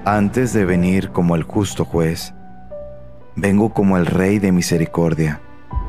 Antes de venir como el justo juez, vengo como el Rey de misericordia.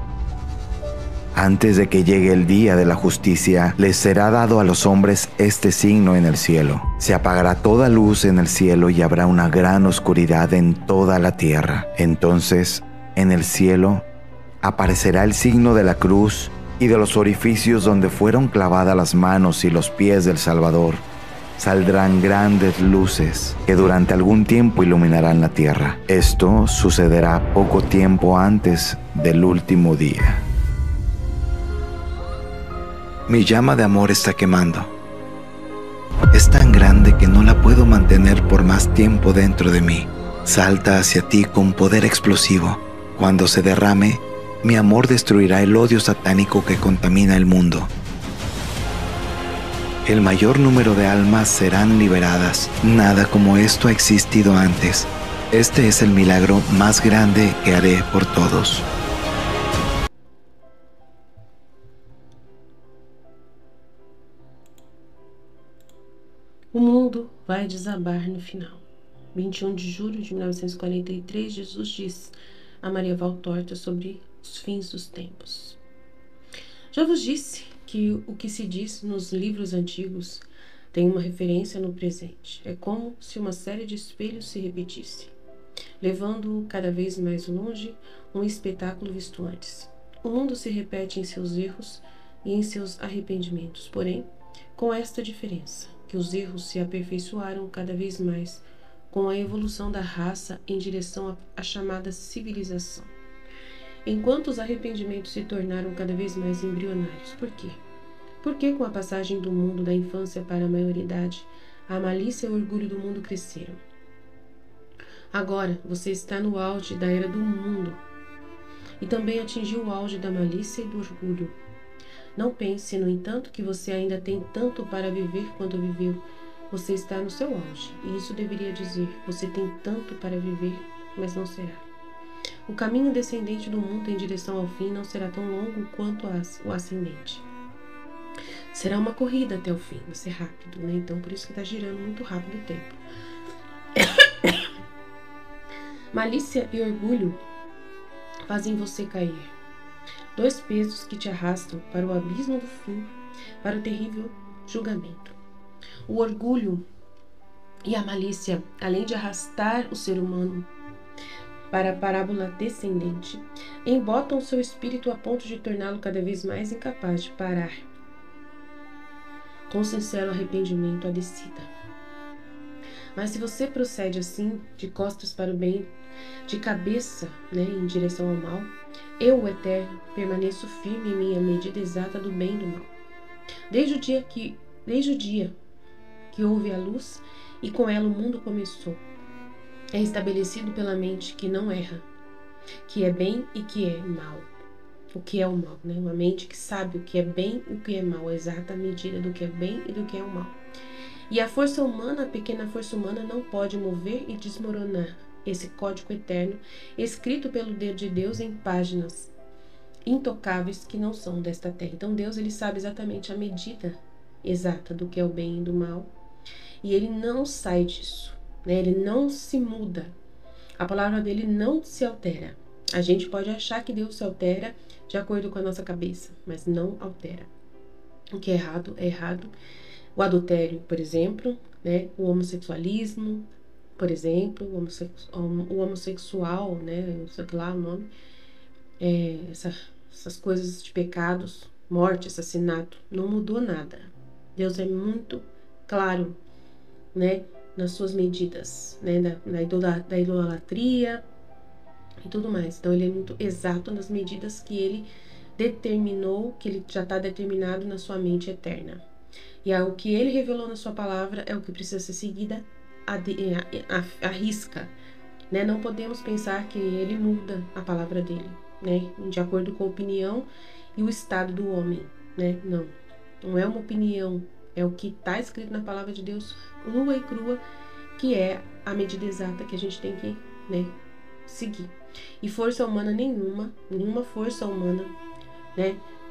Antes de que llegue el día de la justicia, les será dado a los hombres este signo en el cielo. Se apagará toda luz en el cielo y habrá una gran oscuridad en toda la tierra. Entonces, en el cielo, aparecerá el signo de la cruz y de los orificios donde fueron clavadas las manos y los pies del Salvador. Saldrán grandes luces que durante algún tiempo iluminarán la tierra. Esto sucederá poco tiempo antes del último día. Mi llama de amor está quemando. Es tan grande que no la puedo mantener por más tiempo dentro de mí. Salta hacia ti con poder explosivo. Cuando se derrame, mi amor destruirá el odio satánico que contamina el mundo. El mayor número de almas serán liberadas. Nada como esto ha existido antes. Este es el milagro más grande que haré por todos. O mundo vai desabar no final. 21 de julho de 1943, Jesus disse a Maria Valtorta sobre os fins dos tempos. Já vos disse que o que se diz nos livros antigos tem uma referência no presente. É como se uma série de espelhos se repetisse, levando cada vez mais longe um espetáculo visto antes. O mundo se repete em seus erros e em seus arrependimentos, porém, com esta diferença, que os erros se aperfeiçoaram cada vez mais com a evolução da raça em direção à chamada civilização. Enquanto os arrependimentos se tornaram cada vez mais embrionários. Por quê? Porque com a passagem do mundo da infância para a maioridade, a malícia e o orgulho do mundo cresceram. Agora você está no auge da era do mundo e também atingiu o auge da malícia e do orgulho. Não pense, no entanto, que você ainda tem tanto para viver quanto viveu. Você está no seu auge, e isso deveria dizer: você tem tanto para viver, mas não será. O caminho descendente do mundo em direção ao fim não será tão longo quanto o ascendente. Será uma corrida até o fim, vai ser rápido, né? Então, por isso que está girando muito rápido o tempo. Malícia e orgulho fazem você cair. Dois pesos que te arrastam para o abismo do fim, para o terrível julgamento. O orgulho e a malícia, além de arrastar o ser humano para a parábola descendente, embotam o seu espírito a ponto de torná-lo cada vez mais incapaz de parar. Com sincero arrependimento, a descida. Mas se você procede assim, de costas para o bem, de cabeça, em direção ao mal, eu, o Eterno, permaneço firme em minha medida exata do bem e do mal. Desde o dia que houve a luz e com ela o mundo começou. É estabelecido pela mente que não erra, que é bem e que é mal. O que é o mal, Uma mente que sabe o que é bem e o que é mal, a exata medida do que é bem e do que é o mal. E a força humana, a pequena força humana, não pode mover e desmoronar esse código eterno, escrito pelo dedo de Deus em páginas intocáveis que não são desta terra. Então Deus, ele sabe exatamente a medida exata do que é o bem e do mal, e ele não sai disso, Ele não se muda. A palavra dele não se altera. A gente pode achar que Deus se altera de acordo com a nossa cabeça, mas não altera. O que é errado é errado. O adultério, por exemplo, o homossexualismo, por exemplo, o homossexual, sei lá o nome, essas coisas de pecados, morte, assassinato, não mudou nada. Deus é muito claro, nas suas medidas, da idolatria e tudo mais. Então ele é muito exato nas medidas que ele determinou, que ele já está determinado na sua mente eterna. E o que ele revelou na sua palavra é o que precisa ser seguida à risca. Não podemos pensar que ele muda a palavra dele, de acordo com a opinião e o estado do homem. Não é uma opinião, é o que está escrito na palavra de Deus, nua e crua, que é a medida exata que a gente tem que seguir. E força humana nenhuma força humana,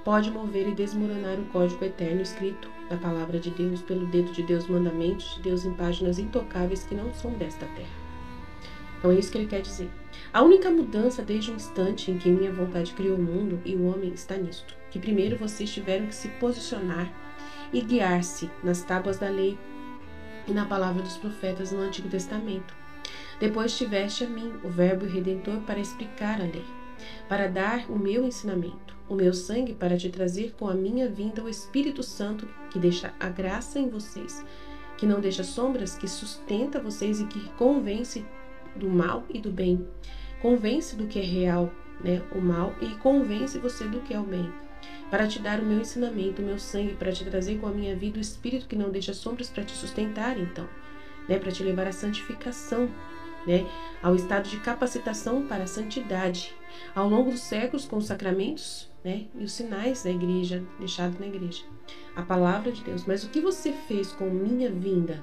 pode mover e desmoronar o código eterno escrito da palavra de Deus, pelo dedo de Deus, mandamentos de Deus em páginas intocáveis que não são desta terra. Então é isso que ele quer dizer. A única mudança desde o instante em que minha vontade criou o mundo e o homem está nisto, que primeiro vocês tiveram que se posicionar e guiar-se nas tábuas da lei e na palavra dos profetas no Antigo Testamento. Depois tiveste a mim, o Verbo Redentor, para explicar a lei, para dar o meu ensinamento, o meu sangue para te trazer com a minha vinda o Espírito Santo, que deixa a graça em vocês, que não deixa sombras, que sustenta vocês e que convence do mal e do bem, convence do que é real, o mal, e convence você do que é o bem, para te dar o meu ensinamento, o meu sangue, para te trazer com a minha vida o Espírito que não deixa sombras, para te sustentar, então, para te levar à santificação, ao estado de capacitação para a santidade, ao longo dos séculos, com os sacramentos, e os sinais da igreja, deixados na igreja, a palavra de Deus. Mas o que você fez com minha vinda?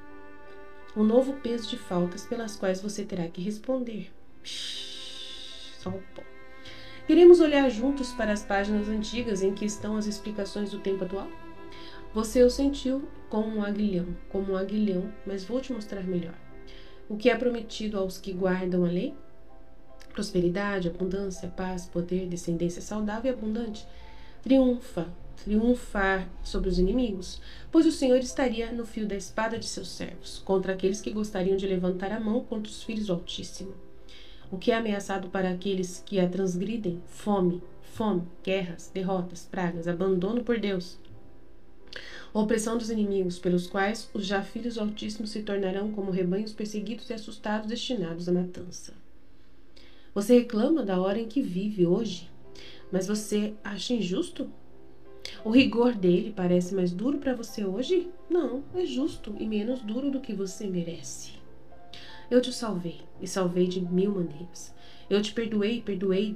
Um novo peso de faltas pelas quais você terá que responder. Só o pó. Queremos olhar juntos para as páginas antigas em que estão as explicações do tempo atual? Você o sentiu como um aguilhão, mas vou te mostrar melhor. O que é prometido aos que guardam a lei? Prosperidade, abundância, paz, poder, descendência saudável e abundante. Triunfar sobre os inimigos, pois o Senhor estaria no fio da espada de seus servos, contra aqueles que gostariam de levantar a mão contra os filhos do Altíssimo. O que é ameaçado para aqueles que a transgridem? Fome, guerras, derrotas, pragas, abandono por Deus. Opressão dos inimigos, pelos quais os já filhos do Altíssimo se tornarão como rebanhos perseguidos e assustados, destinados à matança. Você reclama da hora em que vive hoje, mas você acha injusto? O rigor dele parece mais duro para você hoje? Não, é justo e menos duro do que você merece. Eu te salvei, e salvei de 1000 maneiras. Eu te perdoei e perdoei de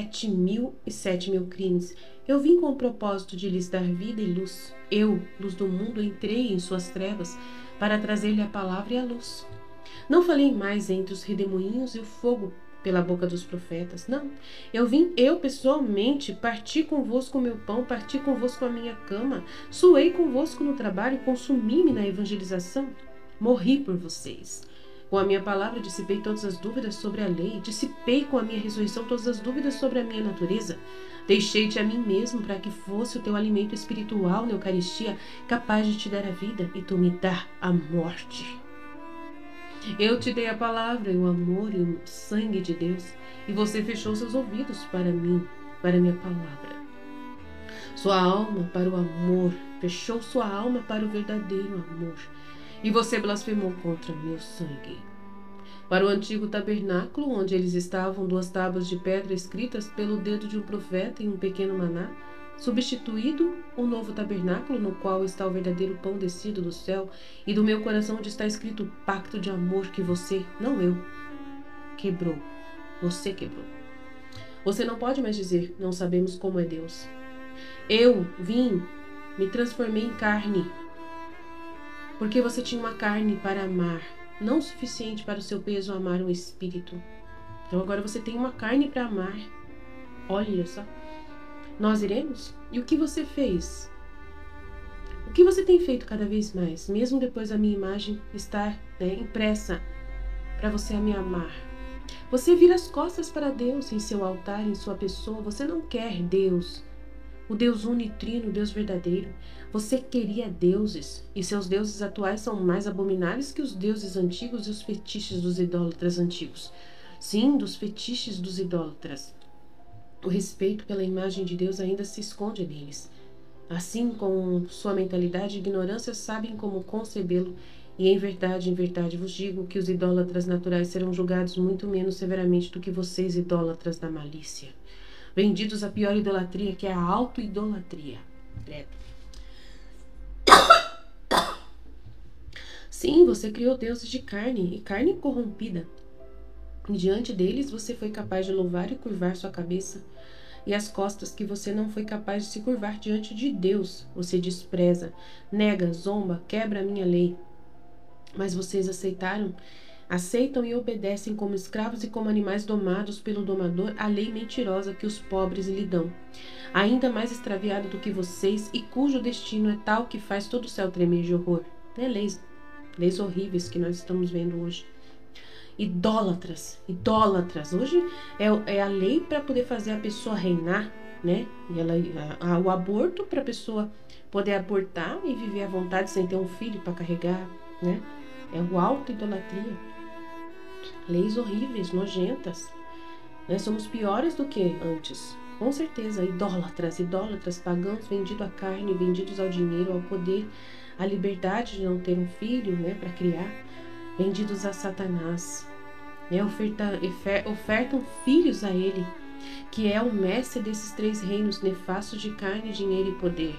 7.007 crimes. Eu vim com o propósito de lhes dar vida e luz. Eu, luz do mundo, entrei em suas trevas para trazer-lhe a palavra e a luz. Não falei mais entre os redemoinhos e o fogo pela boca dos profetas, não. Eu pessoalmente parti convosco o meu pão, parti convosco a minha cama, suei convosco no trabalho, consumi-me na evangelização, morri por vocês. Com a minha palavra dissipei todas as dúvidas sobre a lei, dissipei com a minha ressurreição todas as dúvidas sobre a minha natureza. Deixei-te a mim mesmo para que fosse o teu alimento espiritual na Eucaristia, capaz de te dar a vida e tu me dar a morte. Eu te dei a palavra e o amor e o sangue de Deus, e você fechou seus ouvidos para mim, para a minha palavra. Sua alma para o amor, fechou sua alma para o verdadeiro amor, e você blasfemou contra meu sangue. Para o antigo tabernáculo, onde eles estavam 2 tábuas de pedra escritas pelo dedo de um profeta e um pequeno maná, substituído o novo tabernáculo, no qual está o verdadeiro pão descido do céu, e do meu coração onde está escrito o pacto de amor que você, não eu, quebrou. Você quebrou. Você não pode mais dizer, não sabemos como é Deus. Eu vim, me transformei em carne, porque você tinha uma carne para amar, não o suficiente para o seu peso amar um espírito. Então agora você tem uma carne para amar. Olha só. Nós iremos? E o que você fez? O que você tem feito cada vez mais, mesmo depois da minha imagem estar impressa para você me amar? Você vira as costas para Deus em seu altar, em sua pessoa. Você não quer Deus, o Deus unitrino, o Deus verdadeiro. Você queria deuses, e seus deuses atuais são mais abomináveis que os deuses antigos e os fetiches dos idólatras antigos. Sim, dos fetiches dos idólatras. O respeito pela imagem de Deus ainda se esconde neles. Assim, com sua mentalidade de ignorância, sabem como concebê-lo, e em verdade vos digo que os idólatras naturais serão julgados muito menos severamente do que vocês, idólatras da malícia. Vendidos à pior idolatria, que é a auto-idolatria. Sim, você criou deuses de carne, e carne corrompida. E diante deles você foi capaz de louvar e curvar sua cabeça, e as costas que você não foi capaz de se curvar diante de Deus. Você despreza, nega, zomba, quebra a minha lei. Mas vocês aceitaram Aceitam e obedecem como escravos e como animais domados pelo domador a lei mentirosa que os pobres lhe dão, ainda mais extraviado do que vocês e cujo destino é tal que faz todo o céu tremer de horror. Né? Leis horríveis que nós estamos vendo hoje. Idólatras. Hoje é a lei para poder fazer a pessoa reinar, né? E o aborto para a pessoa poder abortar e viver à vontade sem ter um filho para carregar, né? É o auto-idolatria. Leis horríveis, nojentas. Nós somos piores do que antes. Com certeza, idólatras, pagãos, vendidos à carne, vendidos ao dinheiro, ao poder, à liberdade de não ter um filho, né, para criar, vendidos a Satanás, né, ofertam filhos a ele, que é o mestre desses 3 reinos nefastos de carne, dinheiro e poder.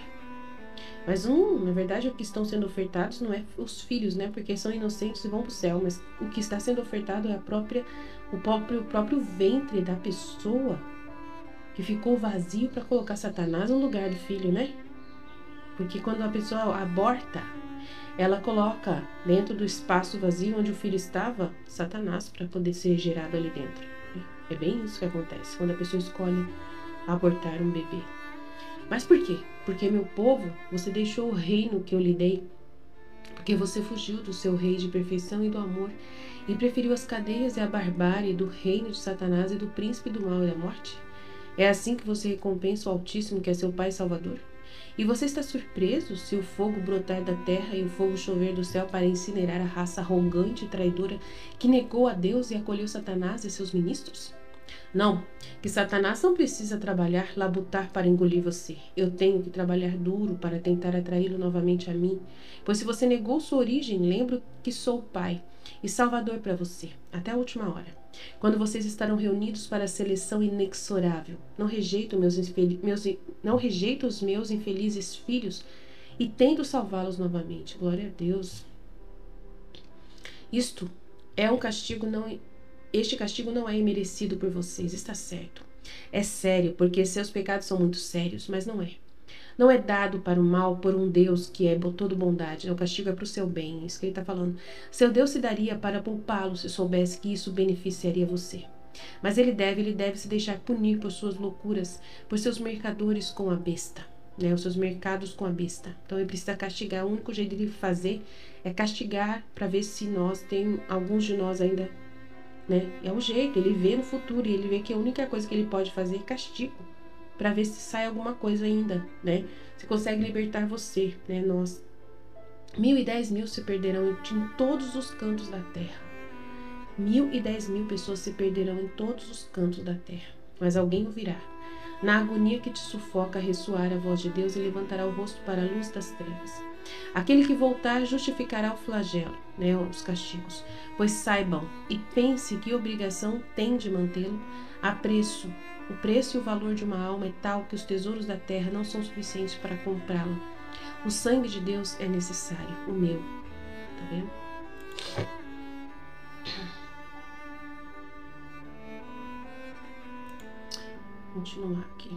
Mas na verdade, o que estão sendo ofertados não é os filhos, né? Porque são inocentes e vão para o céu. Mas o que está sendo ofertado é o próprio ventre da pessoa que ficou vazio para colocar Satanás no lugar do filho, né? Porque quando a pessoa aborta, ela coloca dentro do espaço vazio onde o filho estava, Satanás para poder ser gerado ali dentro. É bem isso que acontece quando a pessoa escolhe abortar um bebê. Mas por quê? Porque, meu povo, você deixou o reino que eu lhe dei, porque você fugiu do seu rei de perfeição e do amor e preferiu as cadeias e a barbárie do reino de Satanás e do príncipe do mal e da morte. É assim que você recompensa o Altíssimo, que é seu Pai Salvador? E você está surpreso se o fogo brotar da terra e o fogo chover do céu para incinerar a raça arrogante e traidora que negou a Deus e acolheu Satanás e seus ministros? Não, que Satanás não precisa trabalhar, labutar para engolir você. Eu tenho que trabalhar duro para tentar atraí-lo novamente a mim. Pois se você negou sua origem, lembro que sou o Pai e Salvador para você, até a última hora. Quando vocês estarão reunidos para a seleção inexorável, não rejeito os meus infelizes filhos e tento salvá-los novamente. Glória a Deus. Isto é um castigo Este castigo não é imerecido por vocês, está certo. É sério, porque seus pecados são muito sérios, mas não é. Não é dado para o mal por um Deus que é todo bondade. O castigo é para o seu bem, é isso que ele está falando. Seu Deus se daria para poupá-lo se soubesse que isso beneficiaria você. Mas ele deve se deixar punir por suas loucuras, por seus mercadores com a besta. Né, os seus mercados com a besta. Então ele precisa castigar. O único jeito de fazer é castigar para ver se alguns de nós ainda... Né? É o jeito, ele vê no futuro e ele vê que a única coisa que ele pode fazer é castigo, para ver se sai alguma coisa ainda, né? Se consegue libertar você, né? 1.010 mil se perderão em todos os cantos da terra. 1.010 mil pessoas se perderão em todos os cantos da terra, mas alguém o virá. Na agonia que te sufoca, ressoar a voz de Deus e levantará o rosto para a luz das trevas. Aquele que voltar justificará o flagelo, né, os castigos. Pois saibam e pense que obrigação tem de mantê-lo a preço. O preço e o valor de uma alma é tal que os tesouros da terra não são suficientes para comprá-la. O sangue de Deus é necessário, o meu. Tá vendo? Vou continuar aqui.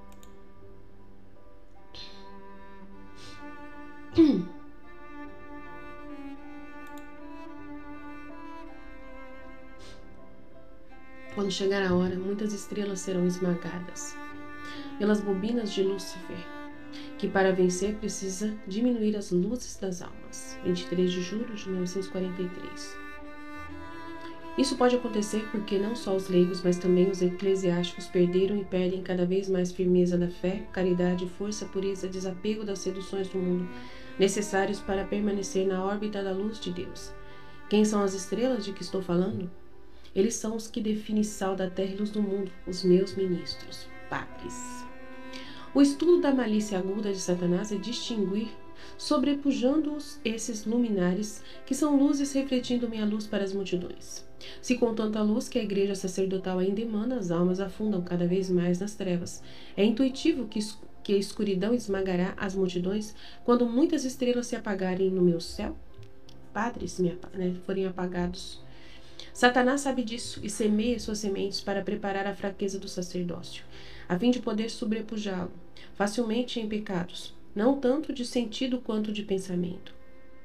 Quando chegar a hora, muitas estrelas serão esmagadas pelas bobinas de Lúcifer, que para vencer precisa diminuir as luzes das almas. 23 de julho de 1943. Isso pode acontecer porque não só os leigos, mas também os eclesiásticos perderam e perdem cada vez mais firmeza da fé, caridade, força, pureza, desapego das seduções do mundo, necessários para permanecer na órbita da luz de Deus. Quem são as estrelas de que estou falando? Eles são os que definem sal da terra e luz do mundo, os meus ministros, padres. O estudo da malícia aguda de Satanás é distinguir, sobrepujando-os esses luminares, que são luzes refletindo minha luz para as multidões. Se com tanta luz que a igreja sacerdotal ainda emana, as almas afundam cada vez mais nas trevas. É intuitivo que a escuridão esmagará as multidões quando muitas estrelas se apagarem no meu céu, padres forem apagados. Satanás sabe disso e semeia suas sementes para preparar a fraqueza do sacerdócio, a fim de poder sobrepujá-lo facilmente em pecados, não tanto de sentido quanto de pensamento.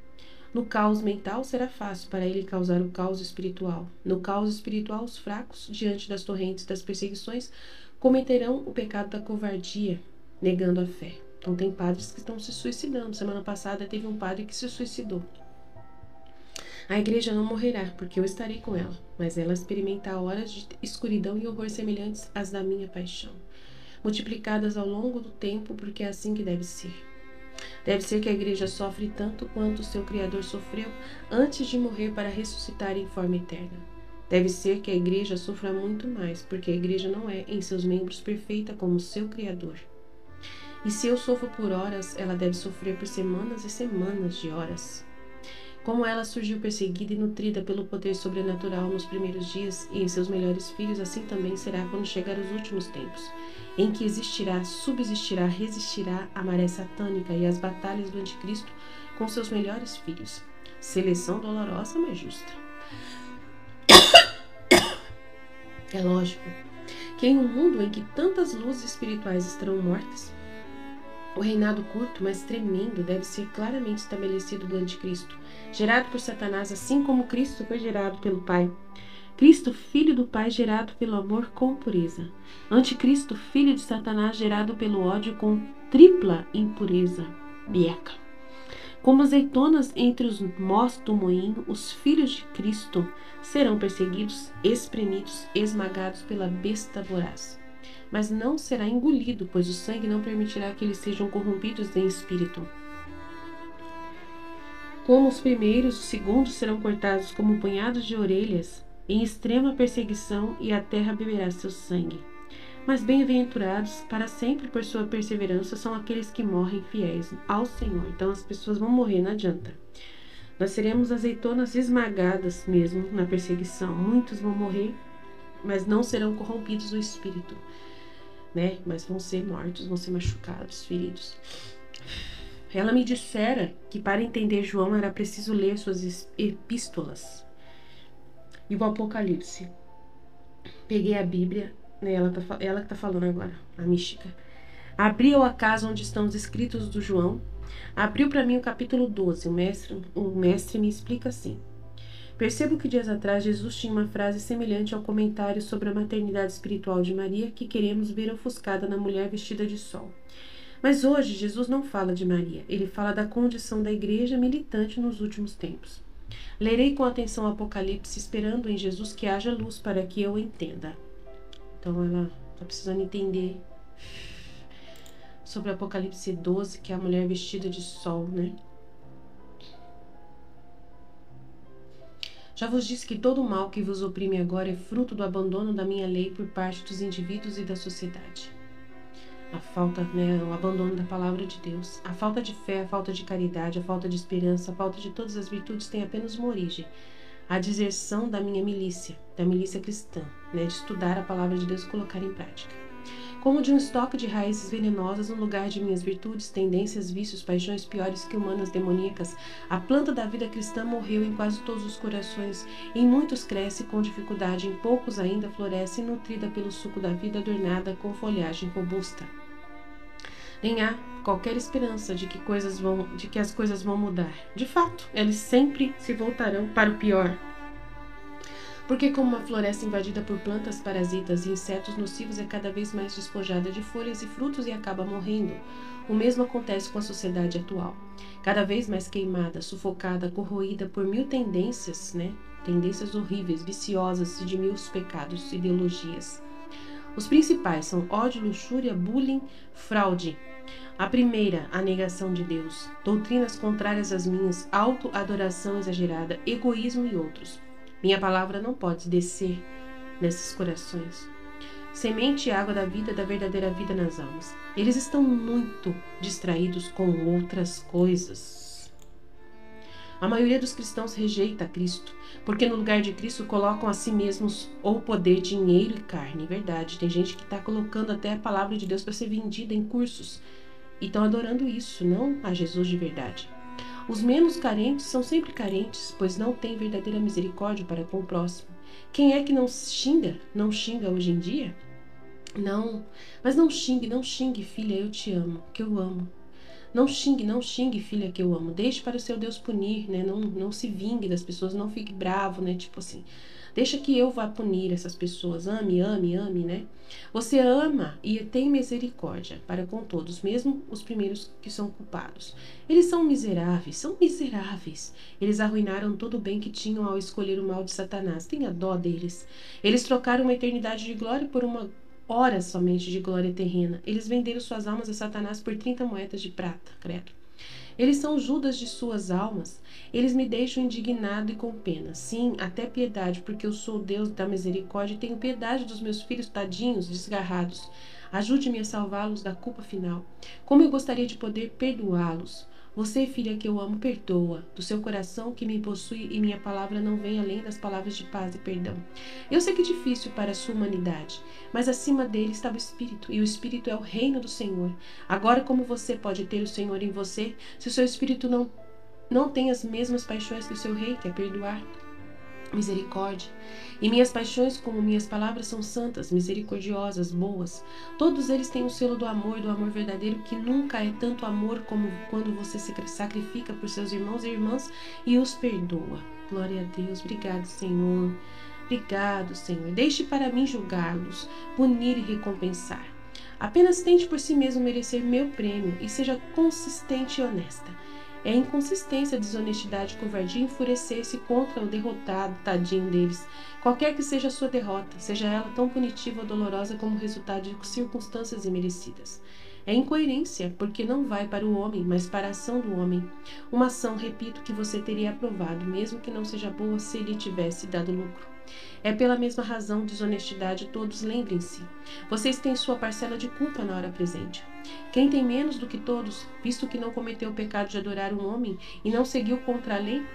No caos mental será fácil para ele causar o caos espiritual. No caos espiritual, os fracos, diante das torrentes das perseguições, cometerão o pecado da covardia, negando a fé. Então tem padres que estão se suicidando. Semana passada teve um padre que se suicidou. A igreja não morrerá, porque eu estarei com ela, mas ela experimentará horas de escuridão e horror semelhantes às da minha paixão, multiplicadas ao longo do tempo, porque é assim que deve ser. Deve ser que a igreja sofre tanto quanto o seu Criador sofreu antes de morrer para ressuscitar em forma eterna. Deve ser que a igreja sofra muito mais, porque a igreja não é, em seus membros, perfeita como o seu Criador. E se eu sofro por horas, ela deve sofrer por semanas e semanas de horas. Como ela surgiu perseguida e nutrida pelo poder sobrenatural nos primeiros dias e em seus melhores filhos, assim também será quando chegar os últimos tempos, em que existirá, subsistirá, resistirá a maré satânica e as batalhas do anticristo com seus melhores filhos. Seleção dolorosa, mas justa. É lógico que em um mundo em que tantas luzes espirituais estarão mortas, o reinado curto, mas tremendo, deve ser claramente estabelecido do anticristo, gerado por Satanás, assim como Cristo foi gerado pelo Pai. Cristo, filho do Pai, gerado pelo amor com pureza. Anticristo, filho de Satanás, gerado pelo ódio com tripla impureza. Bieca. Como azeitonas entre os mós do moinho, os filhos de Cristo serão perseguidos, espremidos, esmagados pela besta voraz. Mas não será engolido, pois o sangue não permitirá que eles sejam corrompidos em espírito. Como os primeiros, os segundos serão cortados como punhados de orelhas, em extrema perseguição, e a terra beberá seu sangue. Mas bem-aventurados para sempre por sua perseverança são aqueles que morrem fiéis ao Senhor. Então as pessoas vão morrer, não adianta. Nós seremos azeitonas esmagadas mesmo na perseguição. Muitos vão morrer, mas não serão corrompidos no espírito, né? Mas vão ser mortos, vão ser machucados, feridos. Ela me dissera que para entender João era preciso ler suas epístolas e o Apocalipse. Peguei a Bíblia, né? Ela que tá falando agora, a mística. Abri a casa onde estão os escritos do João. Abriu para mim o capítulo 12. O mestre me explica assim. Percebo que dias atrás Jesus tinha uma frase semelhante ao comentário sobre a maternidade espiritual de Maria que queremos ver ofuscada na mulher vestida de sol. Mas hoje Jesus não fala de Maria, ele fala da condição da igreja militante nos últimos tempos. Lerei com atenção o Apocalipse, esperando em Jesus que haja luz para que eu entenda. Então ela está precisando entender sobre o Apocalipse 12, que é a mulher vestida de sol, né? Já vos disse que todo o mal que vos oprime agora é fruto do abandono da minha lei por parte dos indivíduos e da sociedade. A falta, o abandono da palavra de Deus, a falta de fé, a falta de caridade, a falta de esperança, a falta de todas as virtudes tem apenas uma origem: a deserção da minha milícia, da milícia cristã, de estudar a palavra de Deus e colocar em prática. Como de um estoque de raízes venenosas no lugar de minhas virtudes, tendências, vícios, paixões piores que humanas demoníacas, a planta da vida cristã morreu em quase todos os corações. Em muitos cresce com dificuldade, em poucos ainda floresce, nutrida pelo suco da vida, adornada com folhagem robusta. Nem há qualquer esperança de que as coisas vão mudar. De fato, eles sempre se voltarão para o pior. Porque como uma floresta invadida por plantas parasitas e insetos nocivos é cada vez mais despojada de folhas e frutos e acaba morrendo, o mesmo acontece com a sociedade atual. Cada vez mais queimada, sufocada, corroída por mil tendências, tendências horríveis, viciosas e de mil pecados, ideologias. Os principais são ódio, luxúria, bullying, fraude. A primeira, a negação de Deus, doutrinas contrárias às minhas, auto-adoração exagerada, egoísmo e outros. Minha palavra não pode descer nesses corações. Semente e água da vida, da verdadeira vida nas almas. Eles estão muito distraídos com outras coisas. A maioria dos cristãos rejeita Cristo, porque no lugar de Cristo colocam a si mesmos ou poder, dinheiro e carne. Verdade, tem gente que está colocando até a palavra de Deus para ser vendida em cursos e estão adorando isso, não a Jesus de verdade. Os menos carentes são sempre carentes, pois não têm verdadeira misericórdia para com o próximo. Quem é que não xinga? Não xinga hoje em dia? Não, mas não xingue, filha, eu te amo, que eu amo. Não xingue, filha que eu amo. Deixe para o seu Deus punir, né? Não se vingue das pessoas, não fique bravo, né? Tipo assim, deixa que eu vá punir essas pessoas. Ame, ame, ame, né? Você ama e tem misericórdia para com todos, mesmo os primeiros que são culpados. Eles são miseráveis, são miseráveis. Eles arruinaram todo o bem que tinham ao escolher o mal de Satanás. Tenha dó deles. Eles trocaram uma eternidade de glória por uma hora somente de glória terrena. Eles venderam suas almas a Satanás por 30 moedas de prata, credo. Eles são Judas de suas almas. Eles me deixam indignado e com pena. Sim, até piedade, porque eu sou o Deus da misericórdia e tenho piedade dos meus filhos tadinhos, desgarrados. Ajude-me a salvá-los da culpa final. Como eu gostaria de poder perdoá-los. Você, filha que eu amo, perdoa. Do seu coração que me possui e minha palavra não vem além das palavras de paz e perdão. Eu sei que é difícil para a sua humanidade, mas acima dele está o Espírito, e o Espírito é o reino do Senhor. Agora, como você pode ter o Senhor em você, se o seu Espírito não tem as mesmas paixões que o seu rei, que é perdoar? Misericórdia. E minhas paixões, como minhas palavras, são santas, misericordiosas, boas. Todos eles têm o selo do amor verdadeiro, que nunca é tanto amor como quando você se sacrifica por seus irmãos e irmãs e os perdoa. Glória a Deus. Obrigado, Senhor. Obrigado, Senhor. Deixe para mim julgá-los, punir e recompensar. Apenas tente por si mesmo merecer meu prêmio e seja consistente e honesta. É inconsistência, desonestidade e covardia enfurecer-se contra o derrotado, tadinho deles. Qualquer que seja a sua derrota, seja ela tão punitiva ou dolorosa como resultado de circunstâncias imerecidas. É incoerência, porque não vai para o homem, mas para a ação do homem. Uma ação, repito, que você teria aprovado, mesmo que não seja boa se lhe tivesse dado lucro. É pela mesma razão, desonestidade, todos lembrem-se. Vocês têm sua parcela de culpa na hora presente. Quem tem menos do que todos, visto que não cometeu o pecado de adorar um homem e não seguiu contra a lei,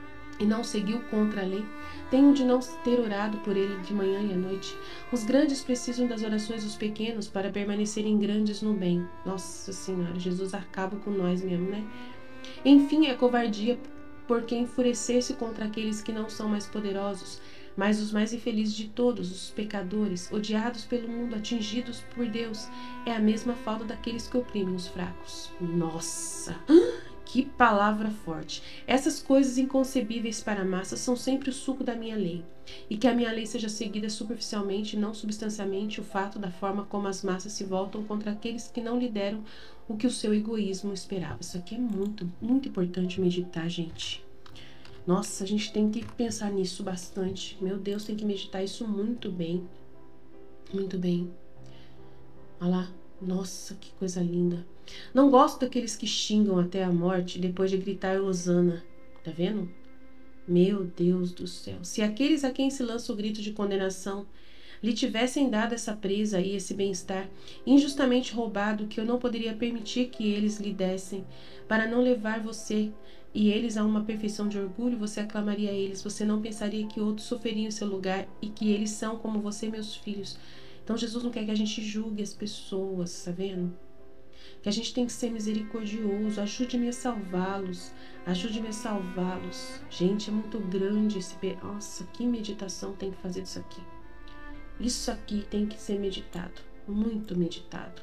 tem um de não ter orado por ele de manhã e à noite. Os grandes precisam das orações dos pequenos para permanecerem grandes no bem. Nossa Senhora, Jesus acaba com nós mesmo, né? Enfim, é covardia porque enfurecer-se contra aqueles que não são mais poderosos, mas os mais infelizes de todos, os pecadores, odiados pelo mundo, atingidos por Deus, é a mesma falta daqueles que oprimem os fracos. Nossa! Que palavra forte! Essas coisas inconcebíveis para a massa são sempre o suco da minha lei. E que a minha lei seja seguida superficialmente e não substancialmente, o fato da forma como as massas se voltam contra aqueles que não lhe deram o que o seu egoísmo esperava. Isso aqui é muito, muito importante meditar, gente. Nossa, a gente tem que pensar nisso bastante. Meu Deus, tem que meditar isso muito bem. Muito bem. Olha lá. Nossa, que coisa linda. Não gosto daqueles que xingam até a morte depois de gritar Hosana. Tá vendo? Meu Deus do céu. Se aqueles a quem se lança o grito de condenação lhe tivessem dado essa presa e esse bem-estar injustamente roubado, que eu não poderia permitir que eles lhe dessem, para não levar você e eles a uma perfeição de orgulho, você aclamaria a eles, você não pensaria que outros sofreriam em seu lugar e que eles são como você, meus filhos. Então Jesus não quer que a gente julgue as pessoas, tá vendo? Que a gente tem que ser misericordioso. Ajude-me a salvá-los. Ajude-me a salvá-los. Gente, é muito grande esse... Nossa, que meditação tem que fazer disso aqui. Isso aqui tem que ser meditado. Muito meditado.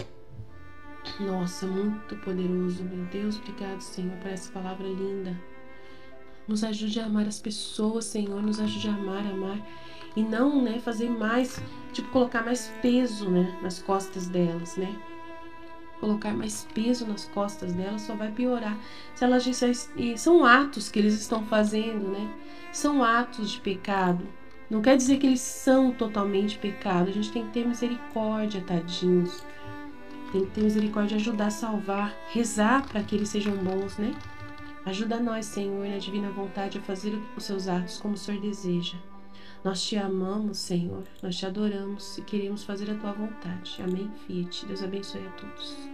Nossa, muito poderoso. Meu Deus, obrigado, Senhor, por essa palavra linda. Nos ajude a amar as pessoas, Senhor. Nos ajude a amar. E não, né, fazer mais... Tipo, colocar mais peso, né, nas costas delas, né? Colocar mais peso nas costas delas só vai piorar. Se elas e são atos que eles estão fazendo, né? São atos de pecado. Não quer dizer que eles são totalmente pecado. A gente tem que ter misericórdia, tadinhos. Tem que ter misericórdia, ajudar a salvar, rezar para que eles sejam bons, né? Ajuda nós, Senhor, na divina vontade a fazer os seus atos como o Senhor deseja. Nós te amamos, Senhor. Nós te adoramos e queremos fazer a tua vontade. Amém, Fiat. Deus abençoe a todos.